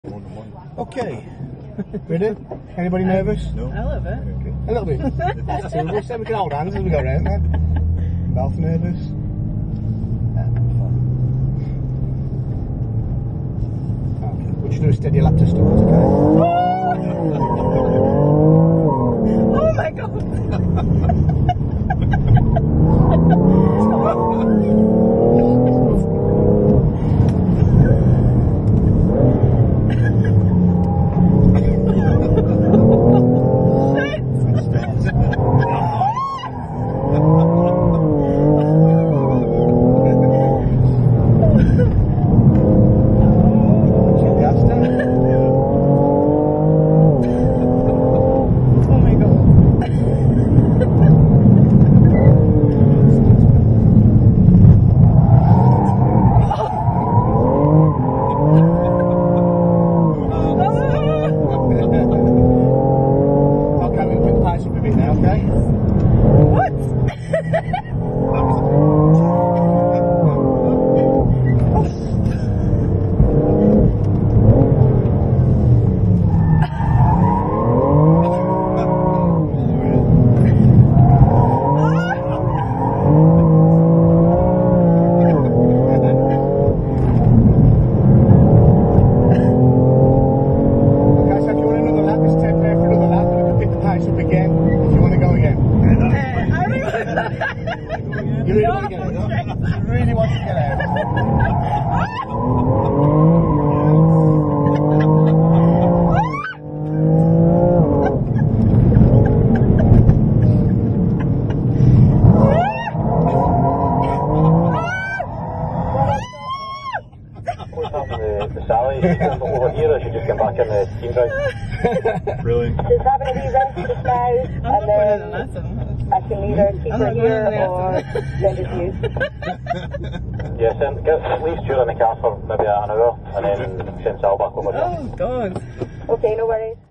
Okay. Ready? Anybody nervous? No. A little bit. Okay. A little bit. That's two of us. Then we can hold hands as we go around then. Both nervous. Okay. We'll just do a steady lap to start, okay? Oh my god! You really want to get out? You really want to get out? What's happened to Sally? She's over here, or she just came back in the team drive? Really? Just having a wee rest just now, and then I can either keep her here or send it to you. Yeah, leave Stuart in the car for maybe an hour, and then send Sal back over. Oh god. Okay, no worries.